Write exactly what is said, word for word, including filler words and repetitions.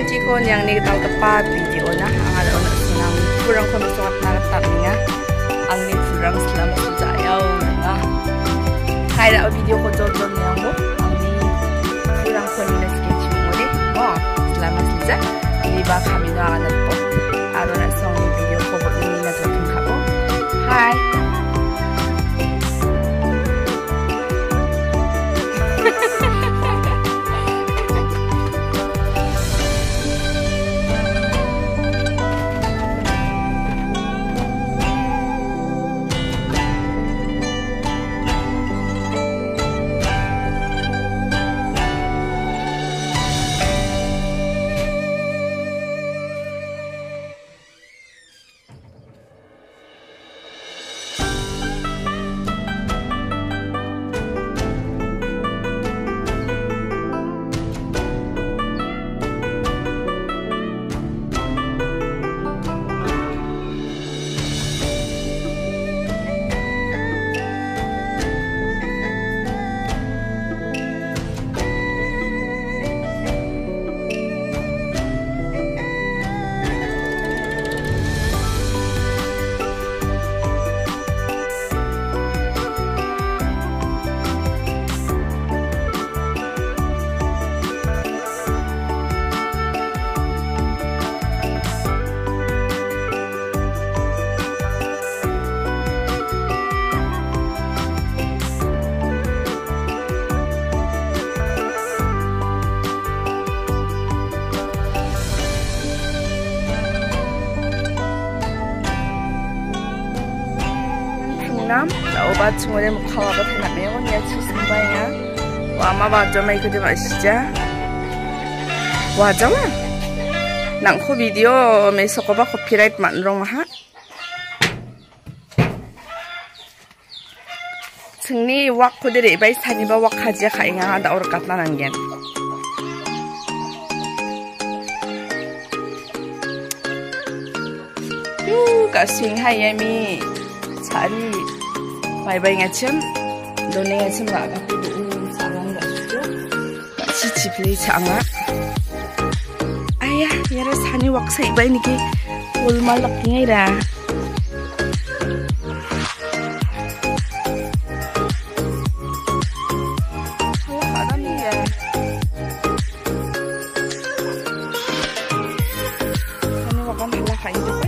Cikon yang ni tahu tepat video na ang ada na senang kurang komisat na tapinga ang ni kurang selama sejayaw nga kaya video ko jojon yang mo ang ni kurang konina sketch mo ni mo selama seja di ba kami na anak po aro na song ni video ko bo ni na jojon ka po hi nam tao ba chungore mo khawa ba thana me on ya chisim ba ya wa ma ba jo mai ku de ba sija wa jawa nang ko video me soko ba copyright man rong ha chungni wak ko de bai sani ba wak khaja khai nga da or kat na ngen yu ka sing hai mi chari bye-bye ngacem, done ngacem gak tapi dulu salam gak juga, gak cici beli canga. Ayah, ya rasanya waksa iba ini ki, ul malak ngai dah. Kalau ada nih ya, ini wakan halah kain.